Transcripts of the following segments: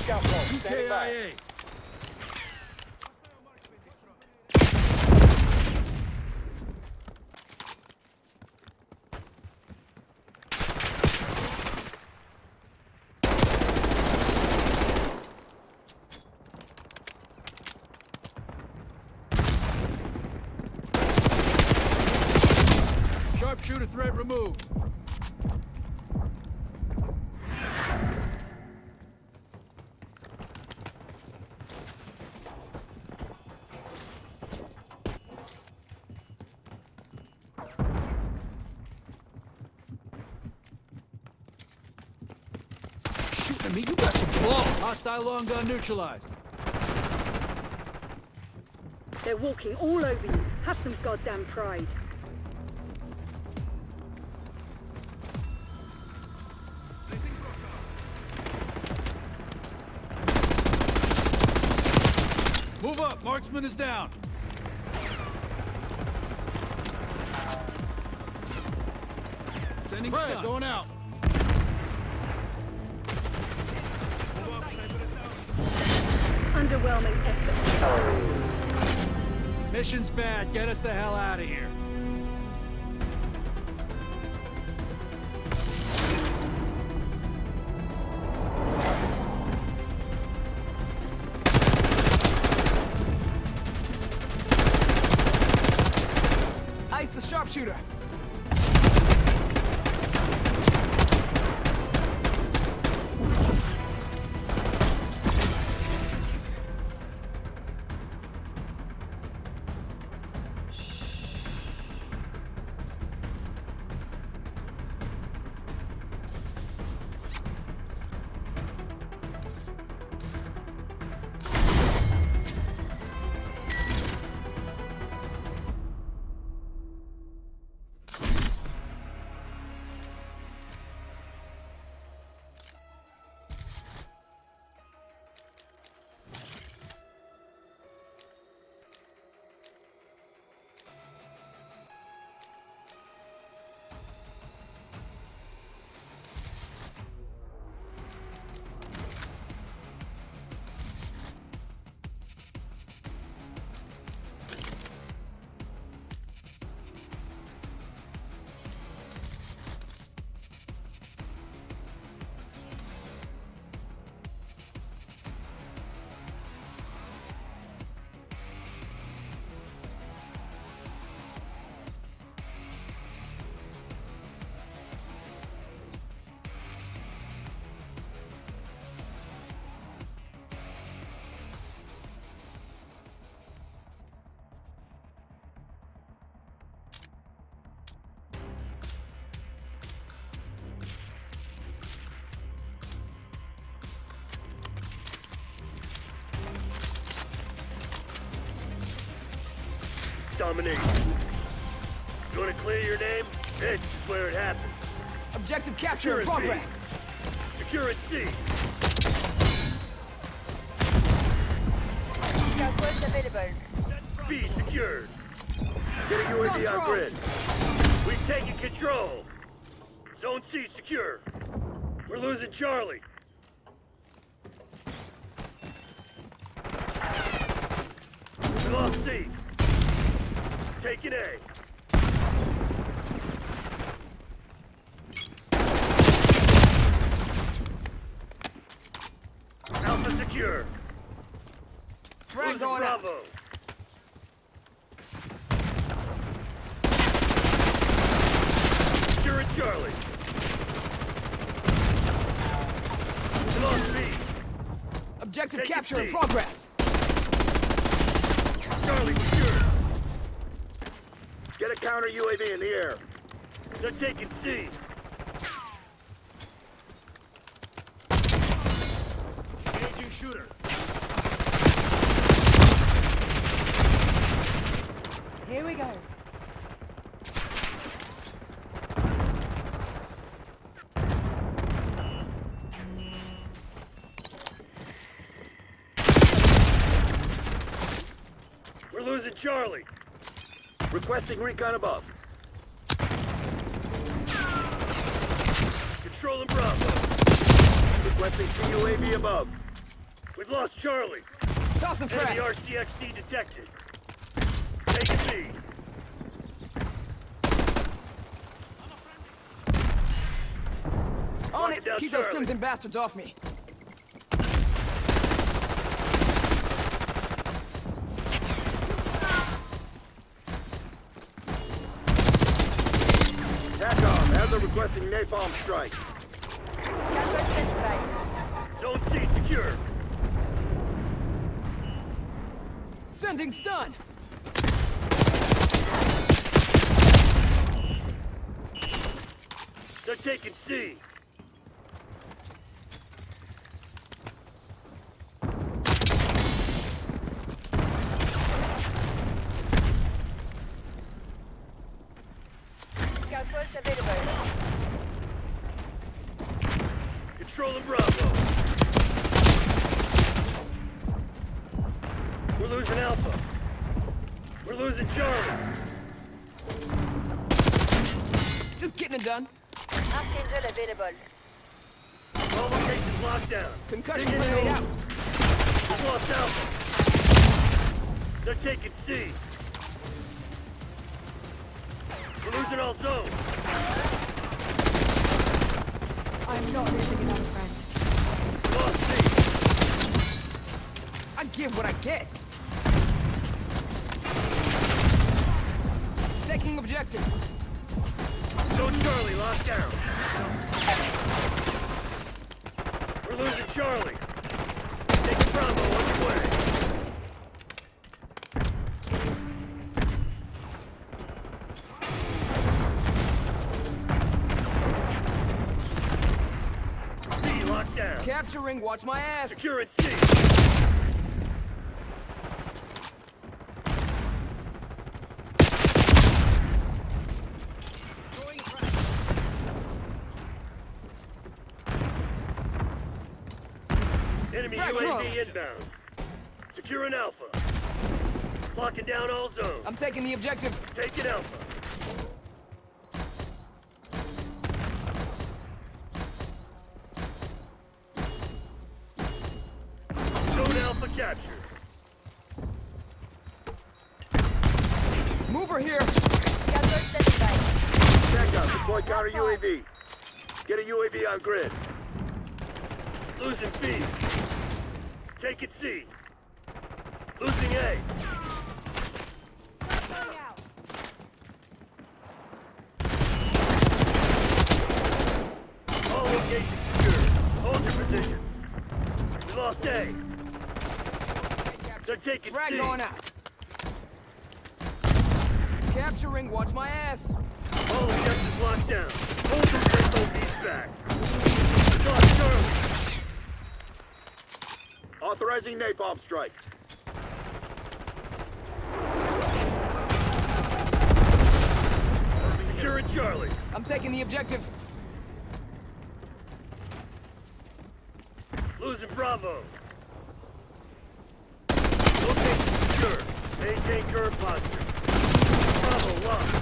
Scout ball, standing by. UKIA. Sharpshooter threat removed. Shooting at me, you got some ball. Hostile long gun neutralized. They're walking all over you. Have some goddamn pride. Move up, marksman is down. Sending stun. Going out. Underwhelming effort. Mission's bad. Get us the hell out of here. Ice the sharpshooter. Domination. You want to clear your name? This is where it happens. Objective capture in progress. Secure at C. Scout points available. B secured. Get a UAV on grid. We've taken control. Zone C secure. We're losing Charlie. We lost C. Taking A. Alpha secure. Frag Losing going out. Bravo. Secure at Charlie. We lost B. Objective Take it capture in C. progress. Charlie secure. Get a counter UAV in the air. They're taking C. Engaging shooter. Here we go. We're losing Charlie. Requesting recon above. Controlling Bravo. Requesting CUAV above. We've lost Charlie. Tossing Enemy frag. RCXD detected. Take B. On Lock it. it down, Keep those Charlie. crimson bastards off me. TACOM, Adler requesting napalm strike. Gunboat identified. Zone C secure. Sending stun. They're taking C. Gunboat available. Controlling Bravo. We're losing Alpha. We're losing Charlie. Just getting it done. Archangel available. All locations locked down. Concussion Dig in grenade over. out. We've lost Alpha. They're taking C. We're losing all zones. I'm not losing another friend. Lost C. I give what I get. Taking objective. Zone Charlie locked down. We're losing Charlie. Taking Bravo underway. C locked down. Capturing. Watch my ass. Securing C. Enemy Frag UAV throw. inbound. Securing Alpha. Locking down all zones. I'm taking the objective. Taking Alpha. Zone Alpha captured. Mover here. Gunboat identified. TACOM, deploy counter UAV. Get a UAV on grid. Losing B. Taking C. Losing A. All locations secure. Hold your positions. We lost A. They're taking Frag C. going out. Capturing. Watch my ass. All objectives locked down. Hold them SOBs back. We lost Charlie. Authorizing napalm strike. Securing Charlie. I'm taking the objective. Losing Bravo. Location secure. Maintain current posture. Bravo locked.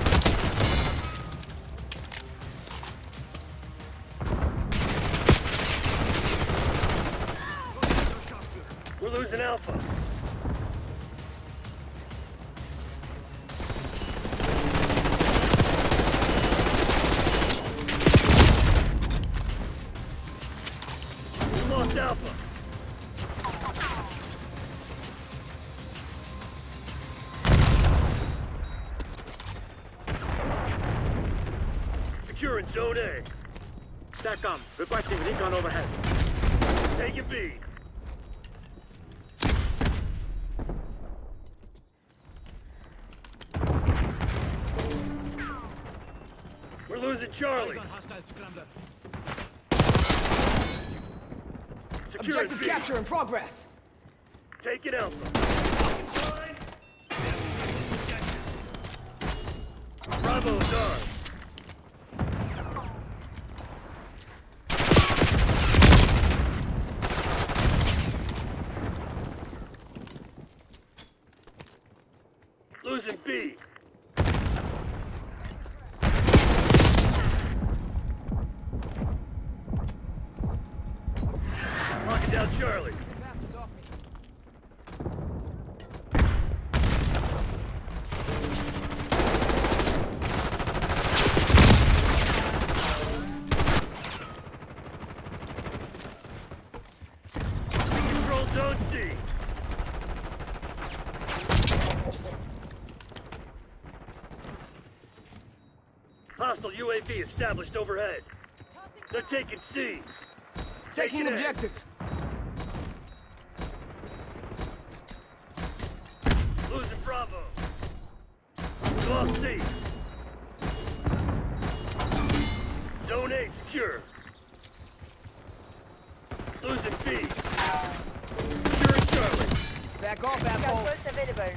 We're losing Alpha. We lost Alpha. Securing Zone A. TACOM, requesting recon overhead. Taking B. We're losing Charlie. Hostile scrambler. Securing Objective B. capture in progress. Taking Alpha. Bravo is ours. Losing B. Locking down Charlie. Hostile UAV established overhead. They're taking C. Taking Taking A. objective. Losing Bravo. We lost C. Zone A secure. Losing B. Securing Charlie. Back off, Scout asshole. pulse available.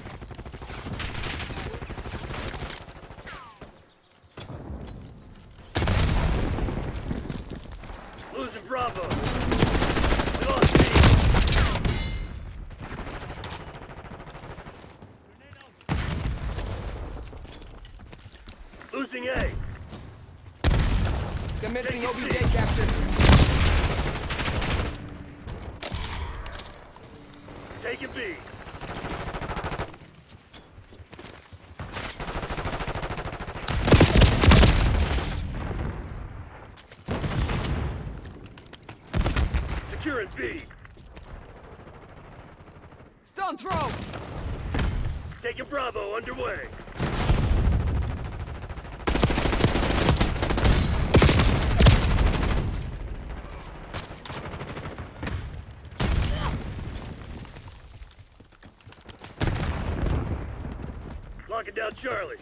Losing Bravo. We lost B. Losing A. Commencing Take OBJ it. capture. Taking B. Securing B. Stun throw. Taking Bravo underway. Locking down Charlie.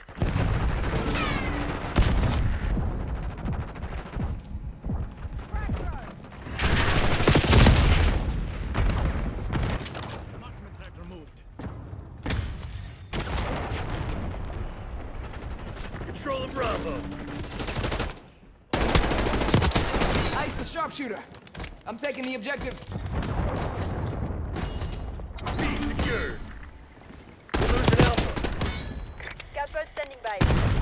Marksman tag removed. Controlling Bravo. Ice the sharpshooter. I'm taking the objective. B secured. We're losing Alpha. Scout pulse standing by.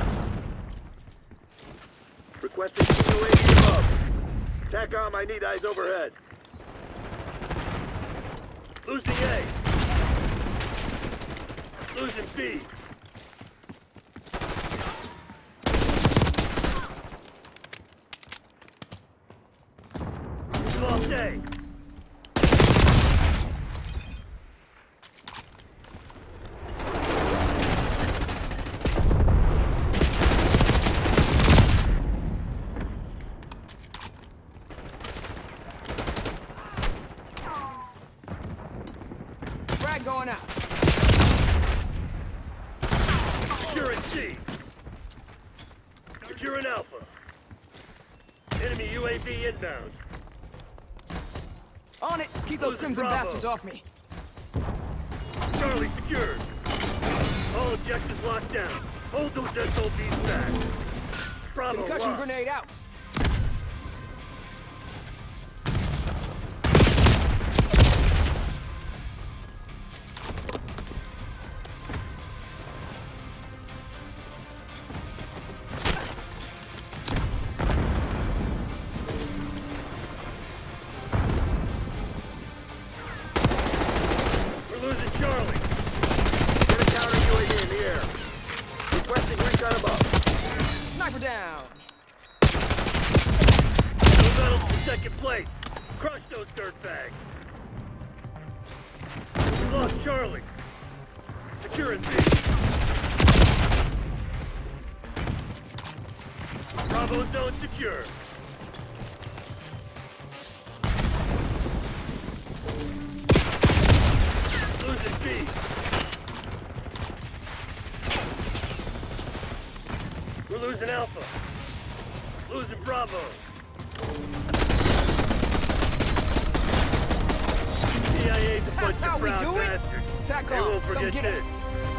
Requesting UAV above. TACOM, I need eyes overhead. Losing A. Losing B. We lost A. Frag going out. Securing C. Securing Alpha. Enemy UAV inbound. On it. Keep those Losing crimson Bravo. bastards off me. Charlie secured. All objectives locked down. Hold those SOBs back. Bravo Concussion locked. grenade out. We're losing Charlie. Get a counter UAV in the air. Requesting recon above. Sniper down. No medals for second place. Crush those dirtbags. We lost Charlie. Securing B. Bravo zone secure. Losing B. We're losing Alpha. Losing Bravo. CIA's a bunch That's how of we proud do it. bastards. They TACOM, won't come forget get this. us.